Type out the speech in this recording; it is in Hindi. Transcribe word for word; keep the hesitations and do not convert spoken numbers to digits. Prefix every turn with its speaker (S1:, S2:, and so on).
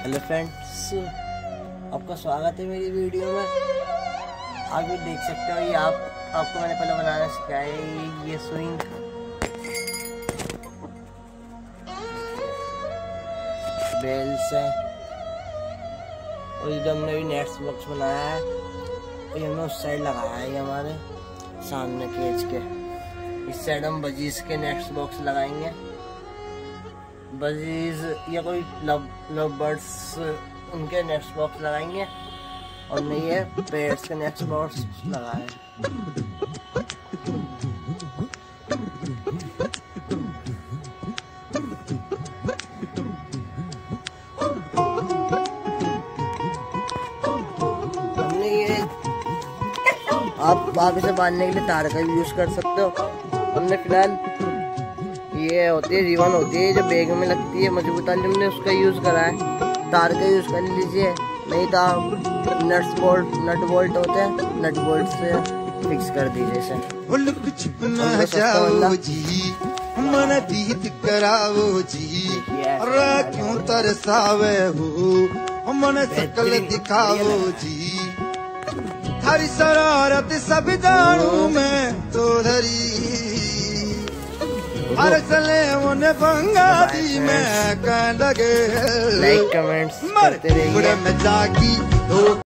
S1: हेलो फ्रेंड्स, आपका स्वागत है मेरी वीडियो में। आप भी देख सकते हो, ये आप आपको मैंने पहले बनाना सिखाया है। ये स्विंग बेल्स है और ये जो हमने भी नेट्स बॉक्स बनाया है, और ये हमने उस साइड लगाया है। ये हमारे सामने केज के इस साइड हम बजीज के नेट्स बॉक्स लगाएंगे। बजीज या कोई लव लव बर्ड्स उनके नेट्स बॉक्स लगाएंगे, और हमने ये पेयर्स के नेट्स बॉक्स लगाए। हमने ये आप आप इसे बांधने के लिए तार का भी यूज कर सकते हो। हमने फिलहाल ये होती है रिबन होती है जो बैग में लगती है मजबूत वाली, हमने उसका यूज करा है। तार का यूज कर लीजिए, नहीं तो आप नट्स बोल्ट नट बोल्ट होते हैं, नट बोल्ट से फिक्स कर दीजिए इसे।
S2: मन दीद कराओ जी, क्यों तरसावे हो मन सकल दिखाओ जी। थारी शरारत सब जानू मैं तो धरी, अरे चले उन्हें पंगा दी मैं कह लगे।
S1: लाइक कमेंट्स करते रहिए।
S2: में जागी